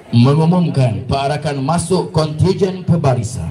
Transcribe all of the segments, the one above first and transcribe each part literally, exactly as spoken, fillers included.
mengumumkan perarakan masuk kontijen pembarisan.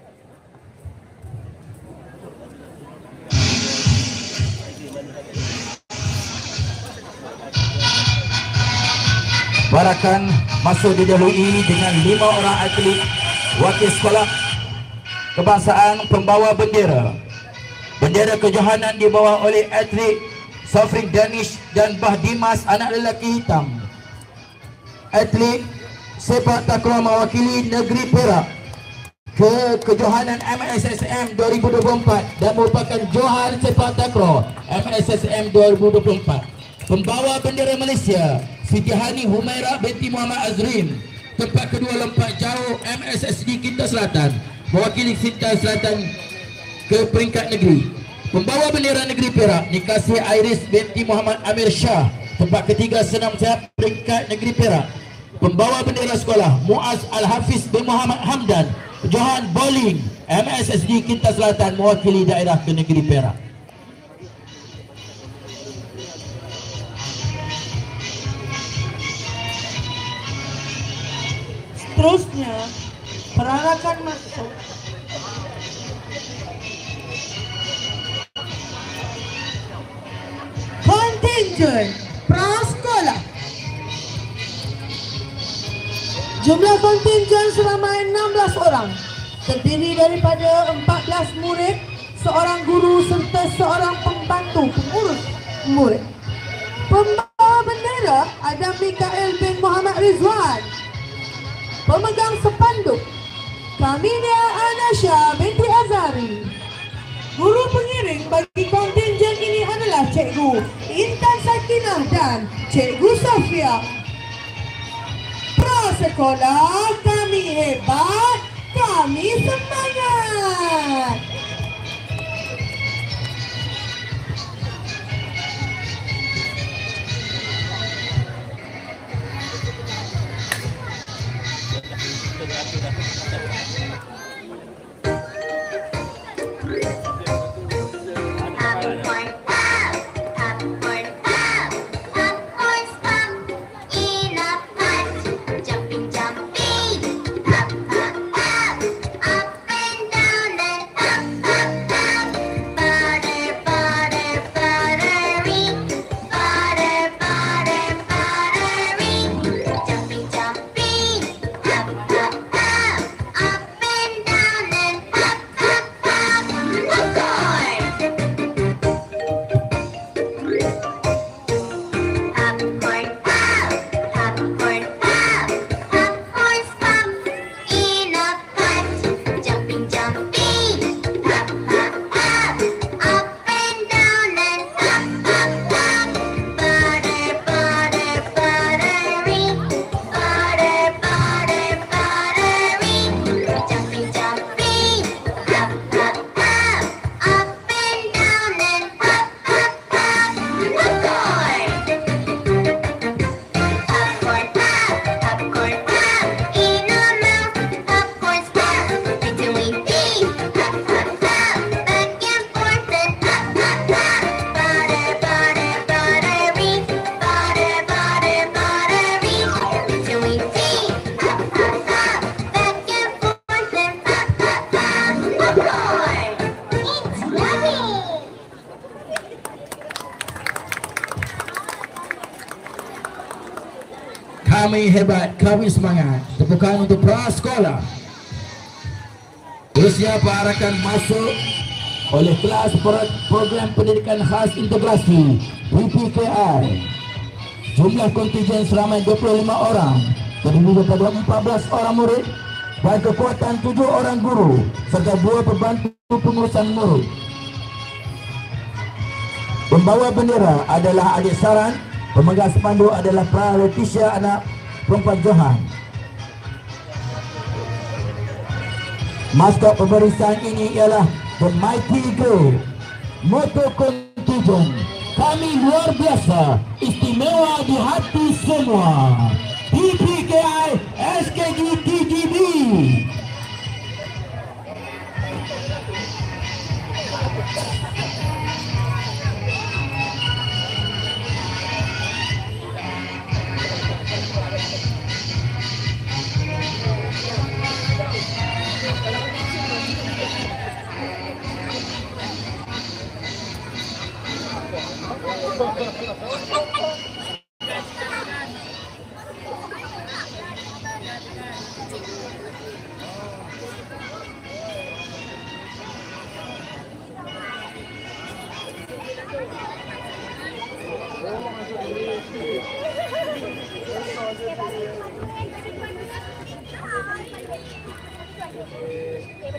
Perarakan masuk didahului dengan lima orang atlet wakil sekolah kebangsaan pembawa bendera. Bendera kejohanan dibawa oleh atlet Sofrik Danish dan Bah Dimas, anak lelaki hitam. Atlet sepak takraw mewakili negeri Perak ke kejohanan M S S M dua ribu dua puluh empat dan merupakan Johan sepak takraw M S S M dua ribu dua puluh empat. Pembawa bendera Malaysia Siti Hani Humaira binti Muhammad Azrim. Tempat kedua lompat jauh M S S D Kinta Selatan mewakili Kinta Selatan ke peringkat negeri. Pembawa bendera negeri Perak Nikasih Iris binti Muhammad Amir Shah. Tempat ketiga senam sayap peringkat negeri Perak. Pembawa bendera sekolah Muaz Al-Hafiz bin Muhammad Hamdan Johan Bowling M S S D Kinta Selatan mewakili daerah ke negeri Perak. Seterusnya perarakan masuk kontijen prasekolah. Jumlah kontijen seramai enam belas orang, terdiri daripada empat belas murid, seorang guru serta seorang pembantu pengurus murid. Pembawa bendera ada Mikael bin Muhammad Rizwan. Pemegang sepanduk Kamilia Anasha binti Azari. Guru pengiring bagi kontijen ini adalah Cikgu Intan Sakinah dan Cikgu Sofia. Prasekolah, kami hebat, kami semangat. Kami hebat, kami semangat. Tepukan untuk prasekolah. Usia perarakan masuk oleh kelas program pendidikan khas integrasi P P K I. Jumlah kontijen seramai dua puluh lima orang, terdiri daripada empat belas orang murid dan kekuatan tujuh orang guru serta dua pembantu pengurusan murid. Pembawa bendera adalah adik Saran. Pemegang spanduk adalah Pra Leticia, anak perempuan Johan. Maskot pembarisan ini ialah The Mighty Eagle. Moto kontijen, kami luar biasa, istimewa di hati semua. P P K I S K G T G B.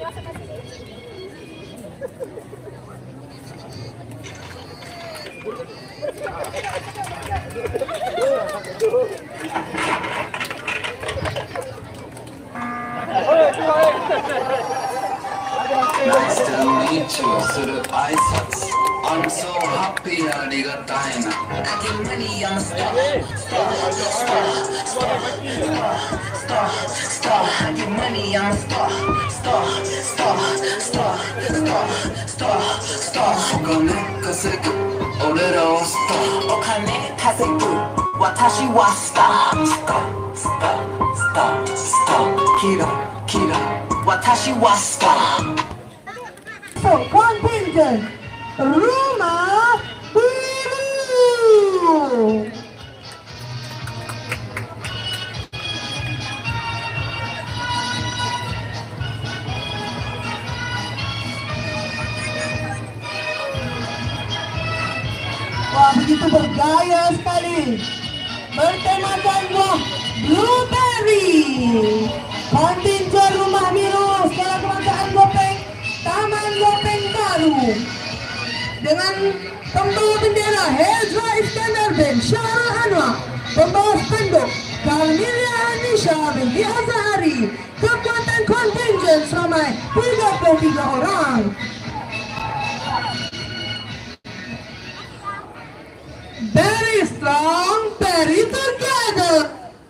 Nice to meet you する挨拶 I'm so happy ありがたいな Making money I'm a star Star, star, star Star, star Making money I'm a star Star, star, star Star, star, star お金稼ぐ俺らはスターお金稼ぐ私はスタースター、スター、スター、スターキラキラ私はスター So, contingent Rumah Biru. Wah, begitu bergaya sekali. Bertemakan buah blueberry. Kontinjen Rumah Biru Sekolah Kebangsaan Lopeng, Taman Lopeng Baru, dengan pembawa bendera Hezra Iskandar bin Syara Anwar, pembawa spanduk Kalmilia Anisha binti Azhari. Kekuatan kontinjen seramai tiga puluh tiga orang. Very strong, very together.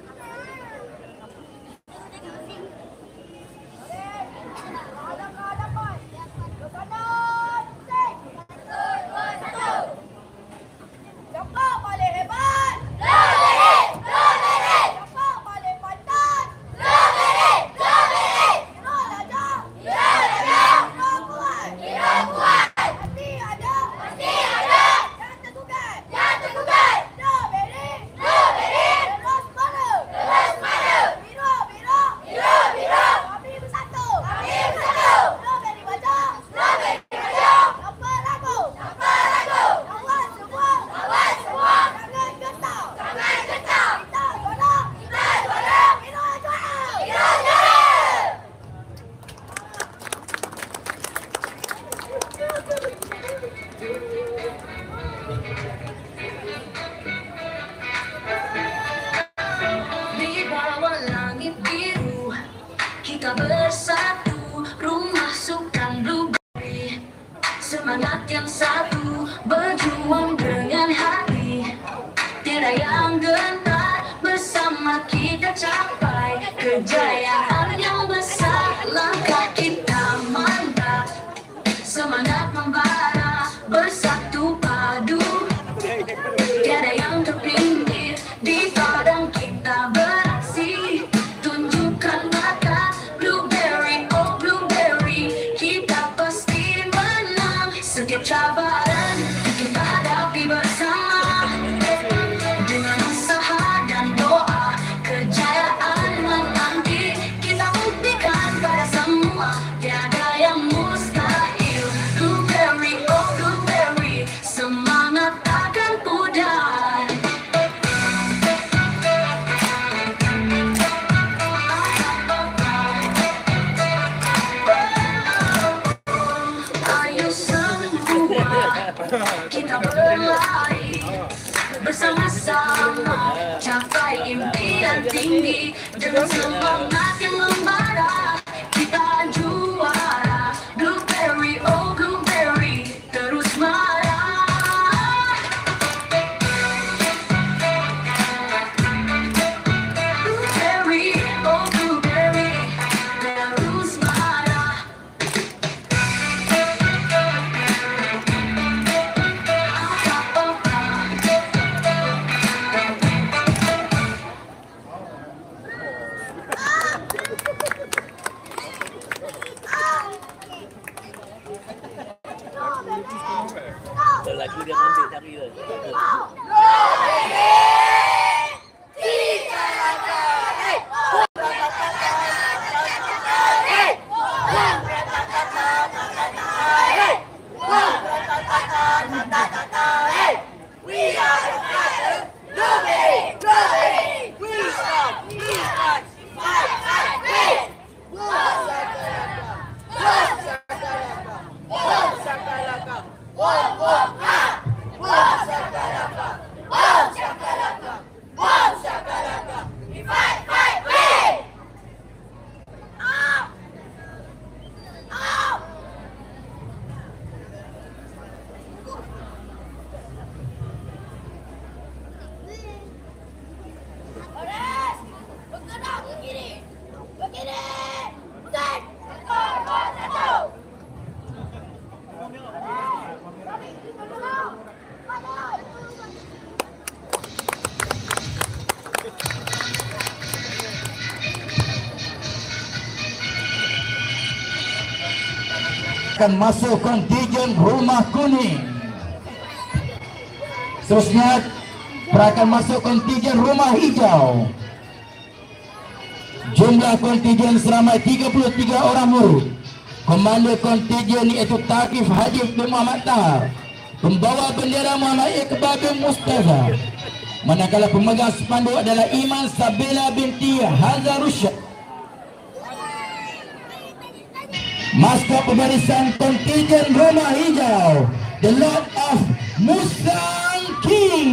Di bawah langit biru kita bersatu, rumah sukan blueberry. Semangat yang satu, berjuang dengan hati. Tiada yang gentar, bersama kita capai kejayaan yang besar. Langkah kita mantap, semangat membara, bersatu padu. Tiada yang terpinggir, di padang kita beraksi. Tunjukkan mata, blueberry, oh blueberry, kita pasti menang. Setiap cabaran kita hadapi bersama, dengan usaha dan doa, kejayaan menanti. Kita buktikan pada semua, tiada yang mustahil. Blueberry, oh blueberry, semangat takkan pudar. Ayo semua kita berlari bersama-sama, capai impian tinggi dengan semangat yang membara. Kita juara, blueberry, oh blueberry, terus marah. Blueberry, oh blueberry, terus marah. akan masuk kontijen rumah kuning. Seterusnya akan masuk kontijen rumah hijau. Jumlah kontijen seramai tiga puluh tiga orang murid. Komander kontijen iaitu Takif Haji bin Muhammad Tahar, pembawa bendera Muhammad Iqbal bin Mustafa. Manakala pemegang spanduk adalah Iman Sabila binti Hazarusyad. Maskot pembarisan kontijen rumah hijau, The Lord of Musang King.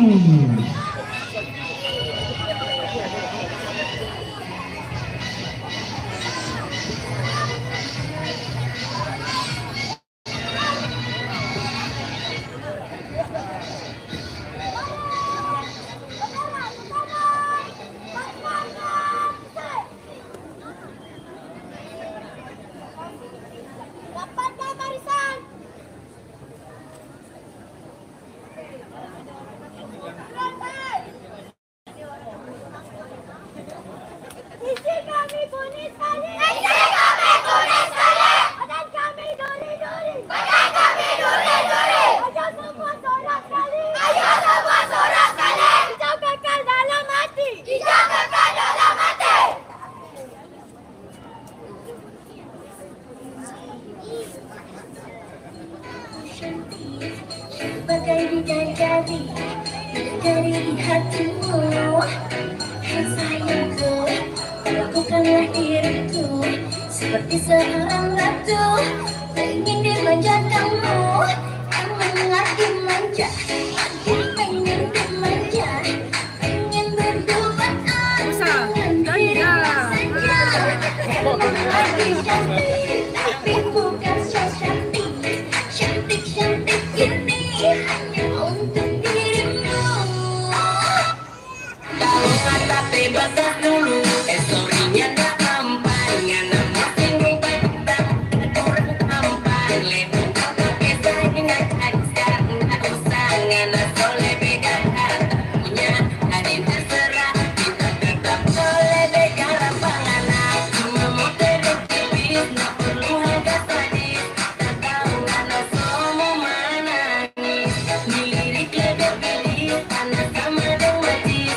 Bagai bidadari dari di hatimu, hai sayangku, lakukanlah diriku seperti seorang ratu. Ingin dimanja kamu, emang lagi manja, ingin dimanja, ingin berduaan dengan dirimu saja. Emang lagi cantik, tapi bukan so cantik, cantik-cantik ini hanya untuk dirimu. Kalau kata bebas dulu, esorinya gak mempan, ngana musim rupanya orang tampan, lepas pakai saya ajar, nggak usah ngana soleh beda punya hari terserah, kita tetap soleh beda panganan, cuma mau terus nggak perlu harga sadis, tak tahu ngana semua menangis, dilirik lebih pilih tanah sama dengan majis.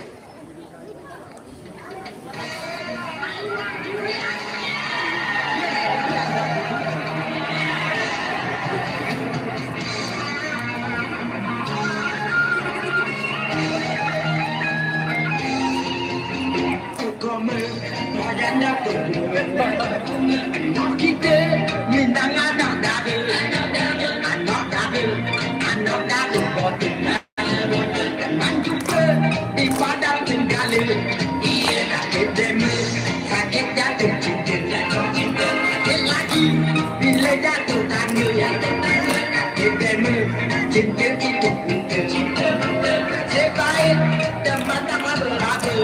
Anak kita minang anak dada, anak dada, anak dada botina. Teman juga di padang tinggal, iya sakit demi, sakit jatuh cinta, sakit lagi bila jatuh tangga, sakit demi, cinta itu cinta, sebaik teman tak berharga.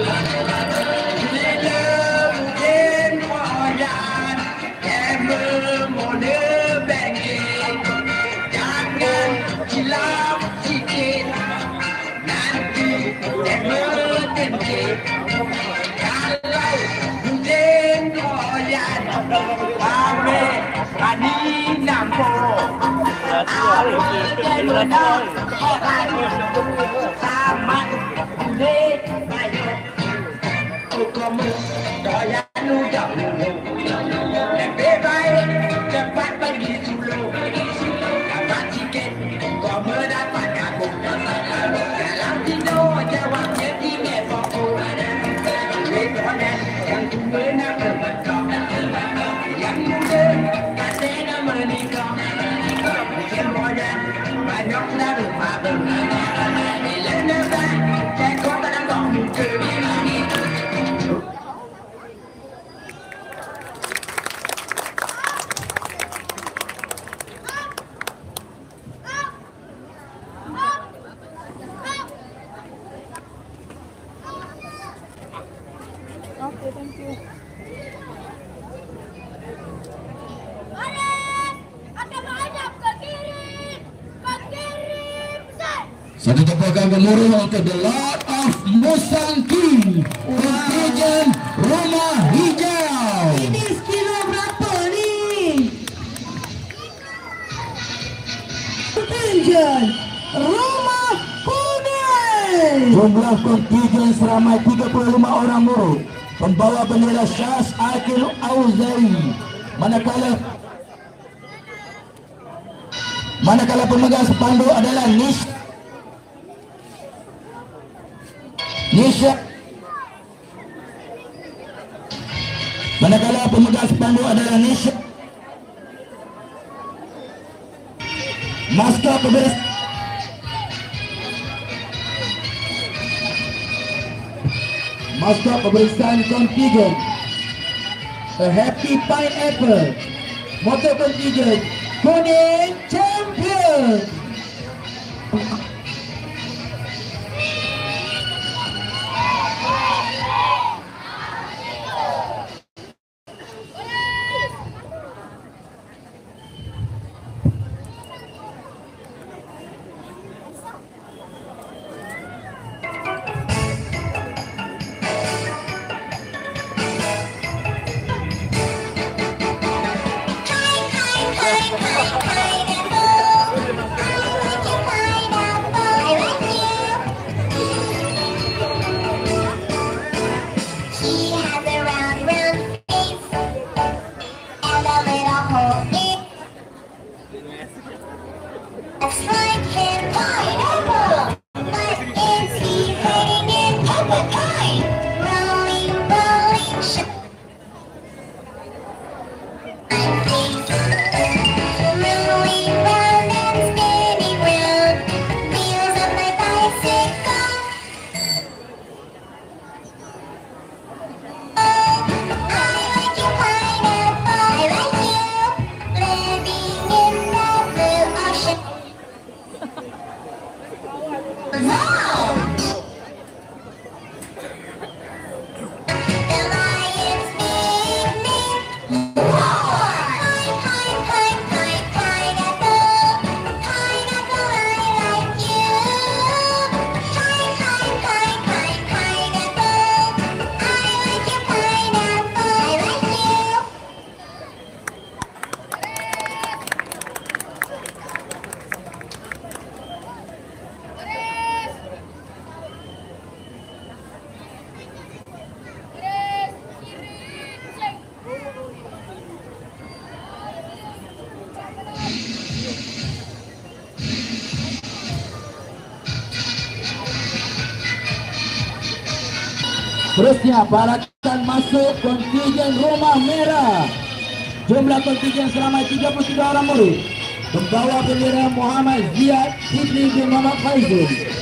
Jangan silap sikit, nanti berhenti. Kalau hujan goyang, kami ani nampok. Awal keluar orang sama kulit bayu. Kamu goyang udah lebih baik cepat pergi dulu. Dapat tiket, kau mendapat kabut. Dalam tidur jawabnya tinggal fokus. Lebaran yang tua nak berbentuk, yang muda katanya menikah. Mungkin modern banyaklah rumah berbeda. Bila nebak, cekok pada kau muka. Okay, thank you. Satu tepukan gemuruh untuk The Lord of Musang King, kontijen rumah hijau. Ini kilo berapa nih? jumlah kontingen seramai tiga puluh lima orang murid. Pembawa bendera Syaz Akil Auzari. Manakala Manakala pemegang spanduk adalah Nish Nisha Manakala pemegang spanduk adalah Nisha Maskot pemberi Maskot pemeriksaan kontingen A Happy Pineapple. Motor kontingen Kuning Champion. Terusnya balasan masuk kontingen Rumah Merah. Jumlah kontingen selama tiga puluh tiga orang murid. Pembawa bendera Muhammad Ziyad Sidri bin Muhammad Faizul.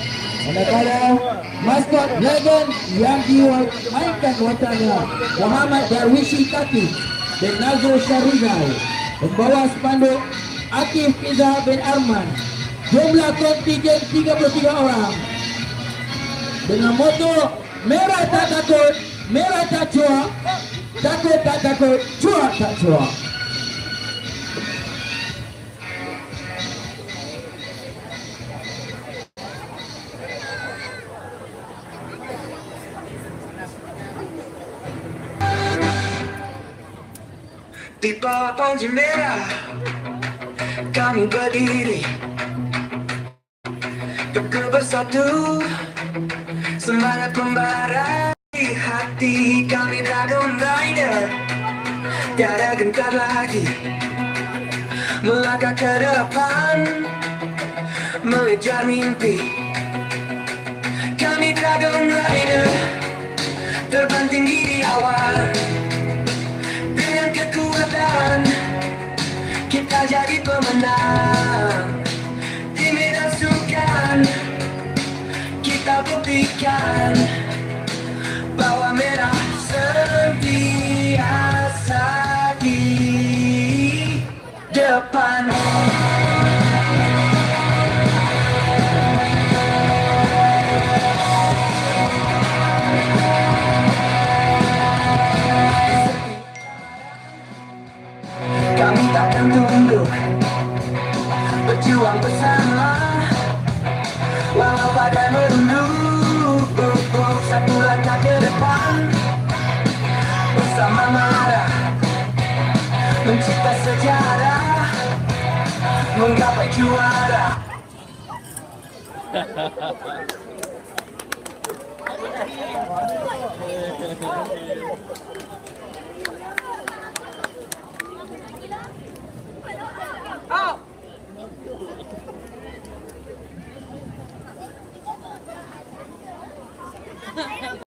Manakala maskot Legend yang dimainkan watannya Muhammad Darwishi Kati bin Nazrul Syarizal. Pembawa spanduk Akif Iza bin Arman. Jumlah kontingen tiga puluh tiga orang. Dengan moto merah tak takut, merah tak cuak, takut tak takut, cuak tak cuak. Di bawah panji merah kami berdiri, teguh bersatu, semangat membara di hati kami Dragon Rider. Tiada gentar lagi melangkah ke depan, mengejar mimpi. Kami Dragon Rider terbang tinggi di awal, dengan kekuatan kita jadi pemenang. Di medan sukan kita buktikan bahwa merah sentiasa di depan. Kami takkan tunduk, berjuang bersama, walau badai merunduk, satu langkah ke depan, bersama marah, mencipta sejarah, menggapai juara.